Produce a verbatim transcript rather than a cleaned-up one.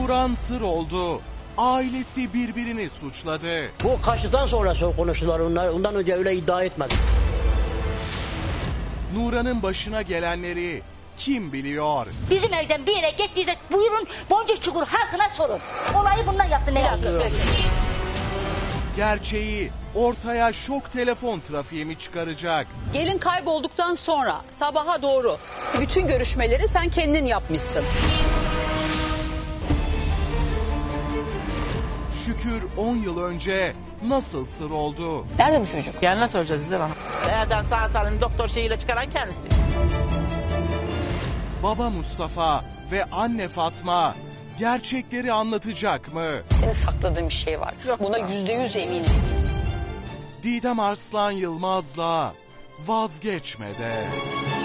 Nuran sır oldu. Ailesi birbirini suçladı. Bu kaçtıktan sonra çok konuştular onlar. Ondan önce öyle iddia etmedi. Nuran'ın başına gelenleri kim biliyor? Bizim evden bir yere gittiyse buyurun Boncuk Çukur halkına sorun. Olayı bundan yaptı ne yaptı? Gerçeği ortaya şok telefon trafiği mi çıkaracak? Gelin kaybolduktan sonra sabaha doğru bütün görüşmeleri sen kendin yapmışsın. Şükür on yıl önce nasıl sır oldu? Nerede bu çocuk? Geline soracağız değil mi? Evden sağ salim doktor şeyiyle çıkaran kendisi. Baba Mustafa ve anne Fatma gerçekleri anlatacak mı? Senin sakladığın bir şey var. Yok. Buna yüzde yüz eminim. Didem Arslan Yılmaz'la vazgeçmede.